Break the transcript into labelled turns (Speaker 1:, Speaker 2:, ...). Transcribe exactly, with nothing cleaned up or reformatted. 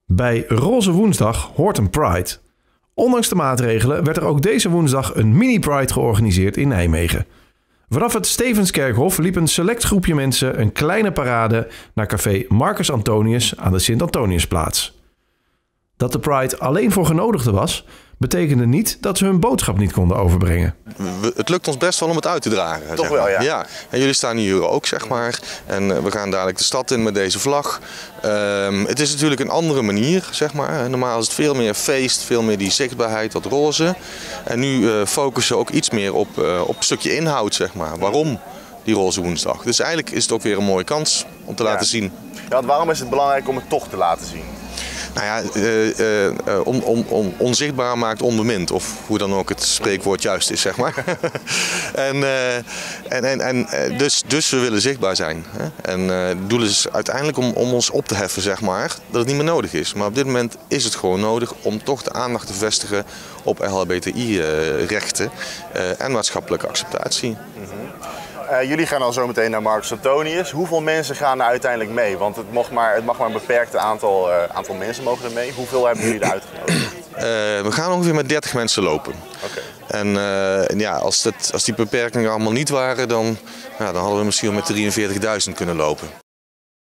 Speaker 1: Bij Roze Woensdag hoort een Pride. Ondanks de maatregelen werd er ook deze woensdag een mini-Pride georganiseerd in Nijmegen. Vanaf het Stevenskerkhof liep een select groepje mensen een kleine parade naar café Marcus Antonius aan de Sint-Antoniusplaats. Dat de Pride alleen voor genodigden was, betekende niet dat ze hun boodschap niet konden overbrengen.
Speaker 2: We, het lukt ons best wel om het uit te dragen.
Speaker 3: Toch
Speaker 2: zeg
Speaker 3: wel,
Speaker 2: maar.
Speaker 3: ja.
Speaker 2: ja. En jullie staan hier ook, zeg maar. En uh, we gaan dadelijk de stad in met deze vlag. Um, het is natuurlijk een andere manier, zeg maar. Normaal is het veel meer feest, veel meer die zichtbaarheid, dat roze. En nu uh, focussen we ook iets meer op, uh, op een stukje inhoud, zeg maar. Waarom die Roze Woensdag? Dus eigenlijk is het ook weer een mooie kans om te
Speaker 3: ja.
Speaker 2: laten zien.
Speaker 3: Ja, want waarom is het belangrijk om het toch te laten zien?
Speaker 2: Nou ja, uh, uh, on, on, on, onzichtbaar maakt onbemind, of hoe dan ook het spreekwoord juist is, zeg maar. en uh, en, en, en dus, dus we willen zichtbaar zijn. Hè? En uh, het doel is uiteindelijk om, om ons op te heffen, zeg maar, dat het niet meer nodig is. Maar op dit moment is het gewoon nodig om toch de aandacht te vestigen op L H B T I-rechten uh, en maatschappelijke acceptatie.
Speaker 3: Mm-hmm. Uh, jullie gaan al zo meteen naar Marcus Antonius. Hoeveel mensen gaan er uiteindelijk mee? Want het mag maar, het mag maar een beperkt aantal, uh, aantal mensen mogen er mee. Hoeveel hebben jullie er uitgenodigd?
Speaker 2: Uh, we gaan ongeveer met dertig mensen lopen.
Speaker 3: Okay.
Speaker 2: En uh, ja, als, dat, als die beperkingen allemaal niet waren, dan, ja, dan hadden we misschien wel met drieënveertigduizend kunnen lopen.